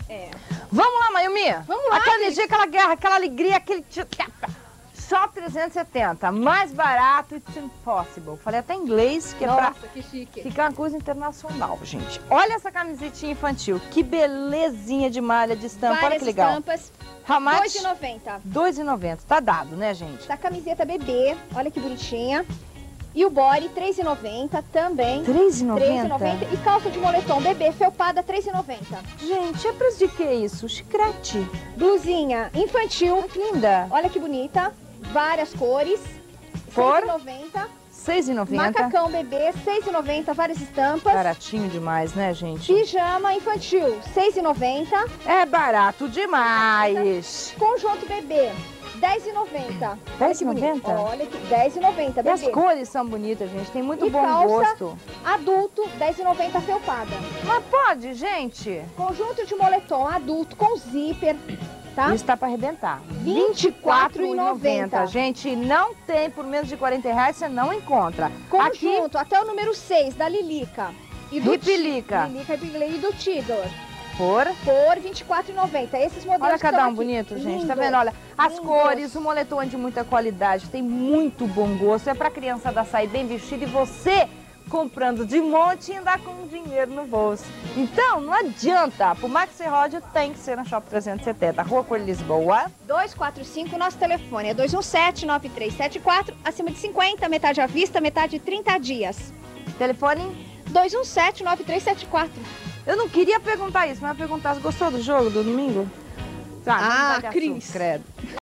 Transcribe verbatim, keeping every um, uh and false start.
É. Vamos lá, Mayumi. Vamos lá, Aquela Cris. energia, aquela guerra, aquela alegria, aquele... Shop trezentos e setenta, mais barato, it's impossible. Falei até em inglês, que é Nossa, pra que chique. ficar uma coisa internacional, gente. Olha essa camisetinha infantil, que belezinha de malha, de estampa, Várias olha que legal. estampas. How much? dois reais e noventa centavos. dois reais e noventa centavos, tá dado, né, gente? Da camiseta bebê, olha que bonitinha. E o body, três reais e noventa centavos também. três reais e três reais e noventa noventa centavos? centavos. E calça de moletom bebê, felpada, três reais e noventa centavos. Gente, é preço de que isso? Chiclete. Blusinha infantil, Que linda. olha que bonita. Várias cores. Por? seis reais e noventa centavos. seis reais e noventa centavos. Macacão bebê, seis reais e noventa centavos, várias estampas. Baratinho demais, né, gente? Pijama infantil, seis reais e noventa centavos. É barato demais. Conjunto bebê, dez reais e noventa centavos. dez Olha que e noventa bonito. centavos? Olha que dez reais e noventa E as centavos, bebê. cores são bonitas, gente. Tem muito E bom calça? gosto. Adulto, dez reais e noventa centavos, felpada. Mas pode, gente. Conjunto de moletom adulto com zíper, tá? Isso tá pra arrebentar. vinte e quatro reais e noventa centavos. Gente, não tem por menos de quarenta reais, você não encontra. Aqui, Conjunto, até o número seis, da Lilica. E Do Ti- Pelica. Lilica e Pelica e do Tidor. por... Por vinte e quatro reais e noventa centavos. Esses modelos Olha que cada estão um aqui. bonito, gente. Tá Lindos, vendo? Olha, as lindos. cores, o moletom é de muita qualidade, tem muito bom gosto. É pra criançada sair bem vestida e você comprando de monte e andar com dinheiro no bolso. Então, não adianta. Pro Maxi Rod tem que ser na Shop trezentos e setenta, Rua Cor Lisboa. dois quatro cinco, nosso telefone é dois um sete, nove três sete quatro, acima de cinquenta, metade à vista, metade de trinta dias. Telefone? dois um sete, nove três sete quatro. Eu não queria perguntar isso, mas eu ia perguntar se gostou do jogo do domingo. Tá, Ah, não vai ter Cris. assunto, credo.